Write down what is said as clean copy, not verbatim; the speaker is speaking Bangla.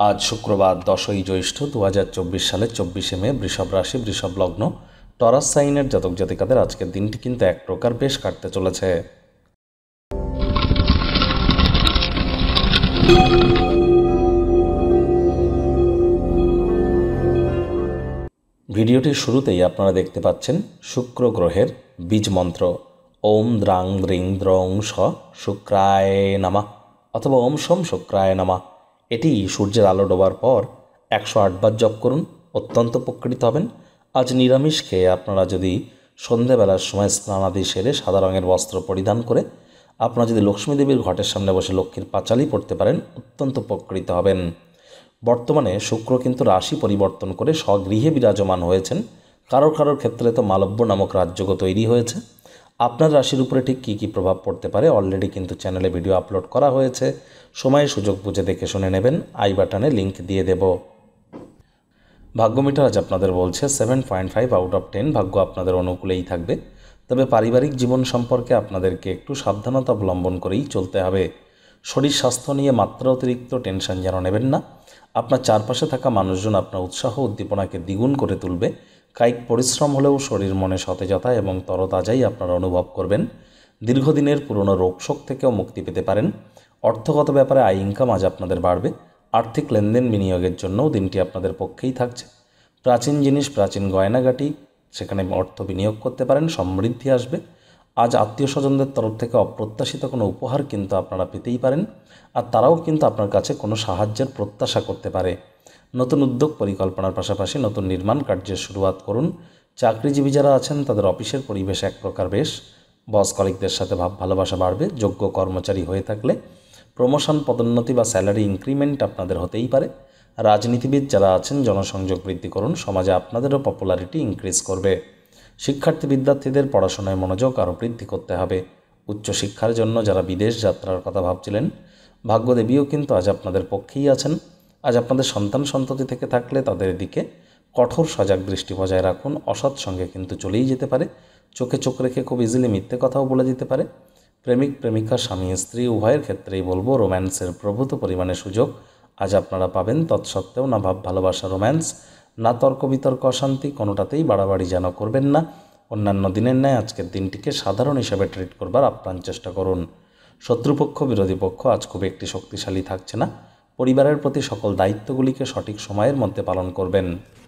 আজ শুক্রবার 10ই জ্যৈষ্ঠ 2024 সালের 24শে মে, বৃষভ রাশি, বৃষভ লগ্ন, টরাস সাইনের জাতক জাতিকাদের আজকের দিনটি কিন্তু এক প্রকার বেশ কাটতে চলেছে। ভিডিওটির শুরুতেই আপনারা দেখতে পাচ্ছেন শুক্র গ্রহের বীজ মন্ত্র ওম দ্রাং দ্রিং দ্রং স শুক্রায় নামা অথবা ওম সোম শুক্রায় নামা। এটি সূর্যের আলো ডোবার পর 108 বার জপ করুন, অত্যন্ত উপকৃত হবেন। আজ নিরামিষ খেয়ে আপনারা যদি সন্ধ্যাবেলার সময় স্নানাদি সেরে সাদা রঙের বস্ত্র পরিধান করে আপনারা যদি লক্ষ্মী দেবীর ঘটের সামনে বসে লক্ষ্মীর পাঁচালি পড়তে পারেন, অত্যন্ত উপকৃত হবেন। বর্তমানে শুক্র কিন্তু রাশি পরিবর্তন করে স্বগৃহে বিরাজমান হয়েছেন। কারোর ক্ষেত্রে তো মালব্য নামক রাজযোগও তৈরি হয়েছে। আপনার রাশির উপরে ঠিক কী কী প্রভাব পড়তে পারে অলরেডি কিন্তু চ্যানেলে ভিডিও আপলোড করা হয়েছে। সময় সুযোগ বুঝে দেখে শুনে নেবেন, আই বাটনে লিঙ্ক দিয়ে দেব। ভাগ্যমিটার আজ আপনাদের বলছে 7.5 আউট অফ 10 ভাগ্য আপনাদের অনুকূলেই থাকবে। তবে পারিবারিক জীবন সম্পর্কে আপনাদেরকে একটু সাবধানতা অবলম্বন করেই চলতে হবে। শরীর স্বাস্থ্য নিয়ে মাত্রা অতিরিক্ত টেনশন যেন নেবেন না। আপনার চারপাশে থাকা মানুষজন আপনার উৎসাহ উদ্দীপনাকে দ্বিগুণ করে তুলবে। কায়িক পরিশ্রম হলেও শরীর মনে সতেজতা এবং তরতাজাই আপনারা অনুভব করবেন। দীর্ঘদিনের পুরনো রোগশোক থেকেও মুক্তি পেতে পারেন। অর্থগত ব্যাপারে আয় ইনকাম আজ আপনাদের বাড়বে। আর্থিক লেনদেন বিনিয়োগের জন্যও দিনটি আপনাদের পক্ষেই থাকছে। প্রাচীন জিনিস, প্রাচীন গয়নাগাটি, সেখানে অর্থ বিনিয়োগ করতে পারেন, সমৃদ্ধি আসবে। আজ আত্মীয় স্বজনদের তরফ থেকে অপ্রত্যাশিত কোনো উপহার কিন্তু আপনারা পেতেই পারেন, আর তারাও কিন্তু আপনার কাছে কোনো সাহায্যের প্রত্যাশা করতে পারে। নতুন উদ্যোগ পরিকল্পনার পাশাপাশি নতুন নির্মাণ কার্যের শুরুয়াত করুন। চাকরিজীবী যারা আছেন তাদের অফিসের পরিবেশ এক প্রকার বেশ। বস কলিগদের সাথে ভাব ভালোবাসা বাড়বে। যোগ্য কর্মচারী হয়ে থাকলে প্রমোশন, পদোন্নতি বা স্যালারি ইনক্রিমেন্ট আপনাদের হতেই পারে। রাজনীতিবিদ যারা আছেন জনসংযোগ বৃদ্ধি করুন, সমাজে আপনাদেরও পপুলারিটি ইনক্রিজ করবে। শিক্ষার্থী বিদ্যার্থীদের পড়াশোনায় মনোযোগ আরও বৃদ্ধি করতে হবে। উচ্চশিক্ষার জন্য যারা বিদেশ যাত্রার কথা ভাবছিলেন, ভাগ্যদেবীও কিন্তু আজ আপনাদের পক্ষেই আছেন। আজ আপনাদের সন্তান সন্ততি থেকে থাকলে তাদের দিকে কঠোর সজাগ দৃষ্টি বজায় রাখুন। অসৎ সঙ্গে কিন্তু চলেই যেতে পারে। চোখে চোখ রেখে খুব ইজিলি মিথ্যে কথাও বলে দিতে পারে। প্রেমিক প্রেমিকা, স্বামী স্ত্রী উভয়ের ক্ষেত্রেই বলবো রোম্যান্সের প্রভূত পরিমাণে সুযোগ আজ আপনারা পাবেন। তৎসত্ত্বেও না ভাব ভালোবাসা, রোম্যান্স, না তর্ক বিতর্ক, অশান্তি, কোনোটাতেই বাড়াবাড়ি যেন করবেন না। অন্যান্য দিনের ন্যায় আজকের দিনটিকে সাধারণ হিসাবে ট্রিট করবার আপ্রাণ চেষ্টা করুন। শত্রুপক্ষ, বিরোধী পক্ষ আজ খুব একটি শক্তিশালী থাকছে না। পরিবারের প্রতি সকল দায়িত্বগুলিকে সঠিক সময়ের মধ্যে পালন করবেন।